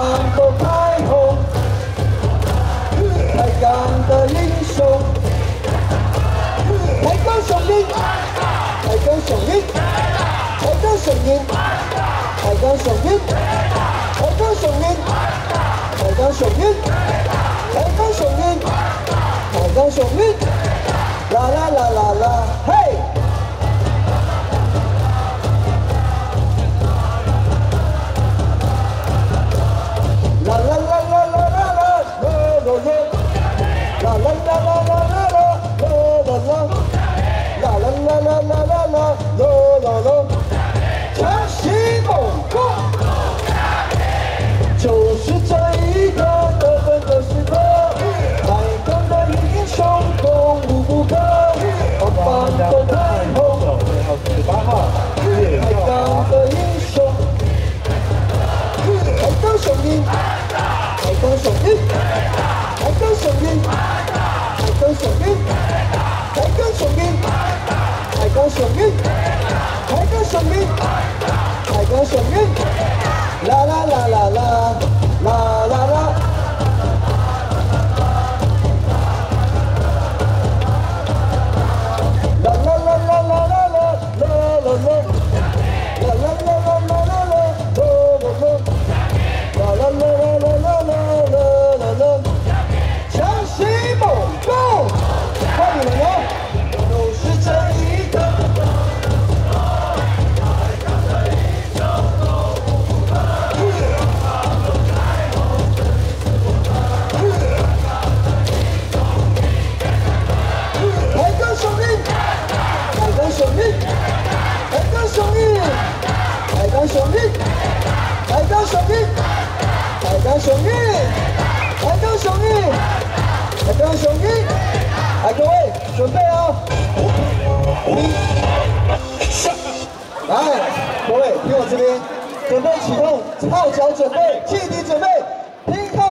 都开红，抬杠的英雄，抬杠雄鹰，抬杠雄鹰，抬杠雄鹰，抬杠雄鹰，抬杠雄鹰，抬杠雄鹰，抬杠雄鹰，抬杠雄鹰，啦啦啦啦啦，嘿！ 啦啦啦啦啦啦啦，啦啦啦，啦啦啦啦啦啦啦，啦啦啦，啦啦啦啦啦啦啦，啦啦，强袭猛攻，就是这一个得分的时刻，抬杠的英雄攻无不克，棒棒的太红，18号，抬杠的英雄。 抬杠雄鹰，抬杠雄鹰，抬杠雄鹰，抬杠雄鹰，抬杠雄鹰，抬杠雄鹰，抬杠雄鹰，抬杠雄鹰，啦啦啦啦啦，啦啦啦。啦啦啦啦啦啦啦啦啦啦，啦啦啦啦啦啦啦啦啦。 啦啦啦啦啦啦啦啦啦！强袭猛攻，看你们了，都是这一个。抬杠雄鹰，抬杠雄鹰，抬杠雄鹰，抬杠雄鹰，抬杠雄鹰。 抬杠雄鹰，抬杠雄鹰，抬杠雄鹰！来，各位准备哦！来，各位听我这边，准备启动，号角准备，气笛准备。